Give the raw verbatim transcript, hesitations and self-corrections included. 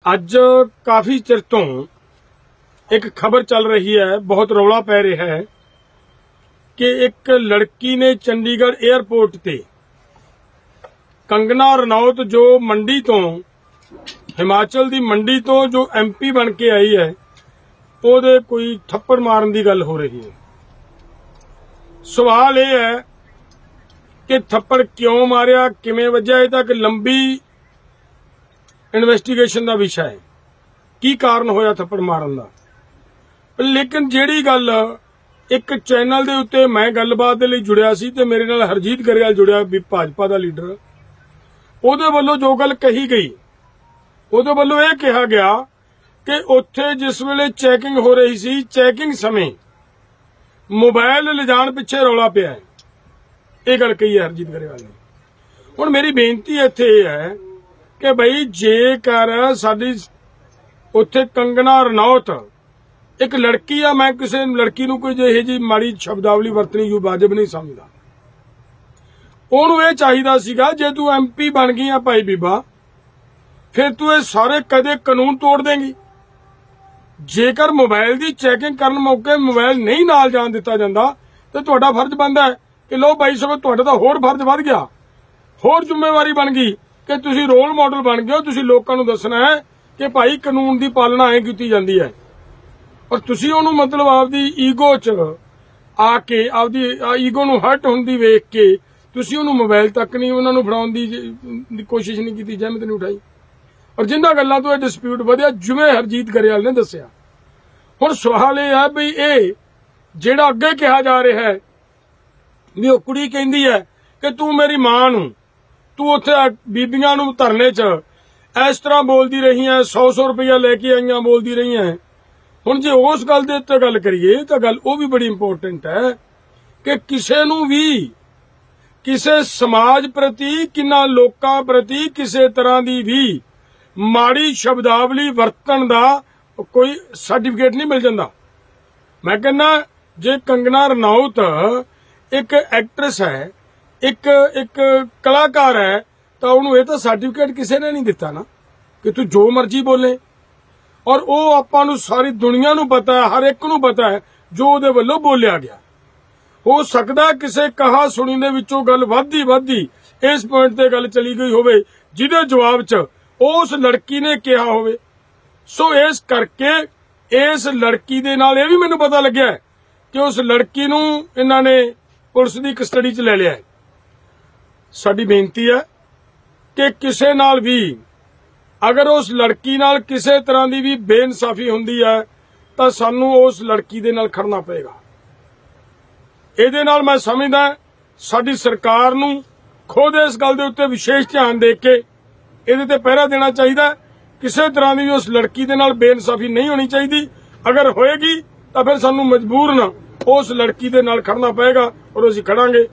ਅੱਜ काफी चिर तो एक खबर चल रही है, बहुत रौला पै रहा है कि एक लड़की ने चंडीगढ़ एयरपोर्ट ते कंगना रनौत जो मंडी तो हिमाचल दी मंडी तो जो एमपी बन के आई है, ਉਹਦੇ कोई थप्पड़ मारन की गल हो रही है। सवाल यह है कि थप्पड़ क्यों मारिया, किवें वजह, ये तक लंबी इन्वेस्टिगेशन का विषय है, की कारण होया थप्पड़ मारन का। लेकिन जिहड़ी गल एक चैनल दे उत्ते मैं गलबात दे लई जुड़िया सी ते मेरे नाल हरजीत गरेवाल जुड़िया भी भाजपा का लीडर, ਉਹਦੇ ਵੱਲੋਂ जो गल कही गई, ਉਹਦੇ ਵੱਲੋਂ ਇਹ कहा गया कि उत्थे जिस वेले चैकिंग हो रही सी, चैकिंग समय मोबाइल ले जाण पिछे रौला पिया है, ये गल कही है हरजीत गरेवाल ने। हुण मेरी बेनती इत्थे है कि बई जेकर साडी उत्थे कंगना रनौत एक लड़की आ, मैं किसी लड़की नूं कोई इहो जी माड़ी शब्दावली वरतनी जो वाजिब नहीं समझदा। ਉਹਨੂੰ ਇਹ ਚਾਹੀਦਾ ਸੀਗਾ ਜੇ ਤੂੰ ਐਮਪੀ ਬਣ ਗਈ ਆ ਭਾਈ ਬੀਬਾ, ਫਿਰ ਤੂੰ ਇਹ ਸਾਰੇ ਕਦੇ ਕਾਨੂੰਨ ਤੋੜ ਦੇਂਗੀ। ਜੇਕਰ ਮੋਬਾਈਲ ਦੀ ਚੈਕਿੰਗ ਕਰਨ ਮੌਕੇ ਮੋਬਾਈਲ ਨਹੀਂ ਨਾਲ ਜਾਣ ਦਿੱਤਾ ਜਾਂਦਾ ਤੇ ਤੁਹਾਡਾ ਫਰਜ਼ ਬਣਦਾ ਹੈ ਕਿ ਲੋ ਭਾਈ ਸਗੋਂ ਤੁਹਾਡਾ ਤਾਂ ਹੋਰ ਫਰਜ਼ ਵੱਧ ਗਿਆ, ਹੋਰ ਜ਼ਿੰਮੇਵਾਰੀ ਬਣ ਗਈ ਕਿ ਤੁਸੀਂ ਰੋਲ ਮਾਡਲ ਬਣ ਗਏ ਹੋ। ਤੁਸੀਂ ਲੋਕਾਂ ਨੂੰ ਦੱਸਣਾ ਹੈ ਕਿ ਭਾਈ ਕਾਨੂੰਨ ਦੀ ਪਾਲਣਾ ਐ ਕੀਤੀ ਜਾਂਦੀ ਹੈ, ਪਰ ਤੁਸੀਂ ਉਹਨੂੰ ਮਤਲਬ ਆਪਦੀ ਈਗੋ 'ਚ ਆ ਕੇ ਆਪਦੀ ਈਗੋ ਨੂੰ ਹਰਟ ਹੁੰਦੀ ਵੇਖ ਕੇ ਤੁਸੀਂ ਉਹਨੂੰ ਮੋਬਾਈਲ ਤੱਕ ਨਹੀਂ ਉਹਨਾਂ ਨੂੰ ਫੜਾਉਣ ਦੀ ਕੋਸ਼ਿਸ਼ ਨਹੀਂ ਕੀਤੀ, ਜਹਿਮਤ ਨਹੀਂ ਉਠਾਈ। और जिन्हां गल्लां तो यह डिस्प्यूट वधिया जिवें हरजीत गरेवाल ने दस्सिया। हुण सवाल यह है भी ये जिहड़ा अगे कहा जा रहा है भी वो कुड़ी कहिंदी है कि तू मेरी मां नूं, तू उत्थे बीबियां नूं धरने च इस तरह बोलदी रही है, सौ सौ रुपया लेके आईयां बोलदी रही है। हुण जे उस गल दे उत्ते गल करिए तो गल वो भी बड़ी इंपोर्टेंट है कि किसे नूं भी किसे समाज प्रति किन्ना लोकां प्रति किसे तरह दी भी माड़ी शब्दावली वरतन का कोई सर्टिफिकेट नहीं मिल जाता। मैं कहना जे कंगना रनौत एक एक्ट्रेस है, एक एक कलाकार है, तो उन्होंने तो सर्टिफिकेट किसी ने नहीं दिता ना कि तू जो मर्जी बोले। और वो आपां नूं सारी दुनिया नूं पता है, हर एक नूं पता है जो उहदे वल्लों बोलिया गया। हो सकदा किसी कहा सुनी दे विचों गल वधदी वधदी इस पॉइंट ते गल चली गई होवे जिहदे जवाब च उस लड़की ने कहा होवे। सो इस करके इस लड़की दे नाल यह भी मैनूं पता लग्या है कि उस लड़की नूं इन्हां ने पुलिस दी कस्टडी च ले लिया है। साडी बेनती है कि किसे नाल भी अगर उस लड़की नाल किसे तरह की भी बेइंसाफी हुंदी है तो सानूं उस लड़की दे नाल खड़ना पेगा। इहदे नाल मैं समझदा साडी सरकार नूं खुद इस गल दे उत्ते विशेष ध्यान दे के ਇਹਦੇ ਤੇ ਪਹਿਰਾ देना चाहिए। किसी तरह की भी उस लड़की के नाल बेइंसाफी नहीं होनी चाहिए। अगर होएगी तो फिर सानू मजबूरन उस लड़की के नाल खड़ना पएगा और असीं खड़ांगे।